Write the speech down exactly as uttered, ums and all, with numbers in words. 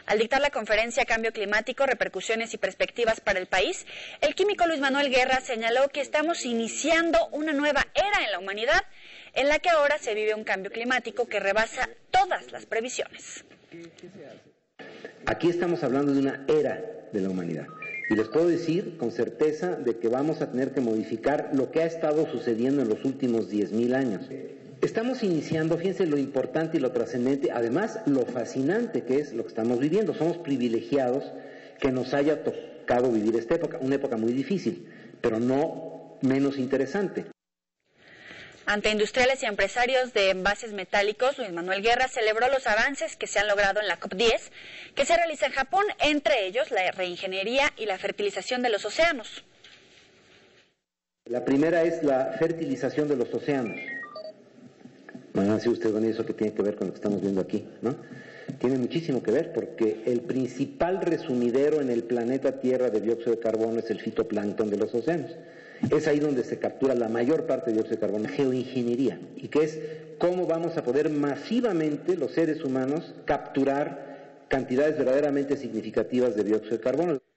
Al dictar la conferencia Cambio Climático, Repercusiones y Perspectivas para el País, el químico Luis Manuel Guerra señaló que estamos iniciando una nueva era en la humanidad, en la que ahora se vive un cambio climático que rebasa todas las previsiones. Aquí estamos hablando de una era de la humanidad. Y les puedo decir con certeza de que vamos a tener que modificar lo que ha estado sucediendo en los últimos diez mil años. Estamos iniciando, fíjense lo importante y lo trascendente, además lo fascinante que es lo que estamos viviendo. Somos privilegiados que nos haya tocado vivir esta época, una época muy difícil, pero no menos interesante. Ante industriales y empresarios de envases metálicos, Luis Manuel Guerra celebró los avances que se han logrado en la COP diez, que se realiza en Japón, entre ellos la reingeniería y la fertilización de los océanos. La primera es la fertilización de los océanos. Van a decir ustedes, bueno, ¿eso qué tiene que ver con lo que estamos viendo aquí? ¿No? Tiene muchísimo que ver porque el principal resumidero en el planeta Tierra de dióxido de carbono es el fitoplancton de los océanos. Es ahí donde se captura la mayor parte de dióxido de carbono, geoingeniería, y que es cómo vamos a poder masivamente los seres humanos capturar cantidades verdaderamente significativas de dióxido de carbono.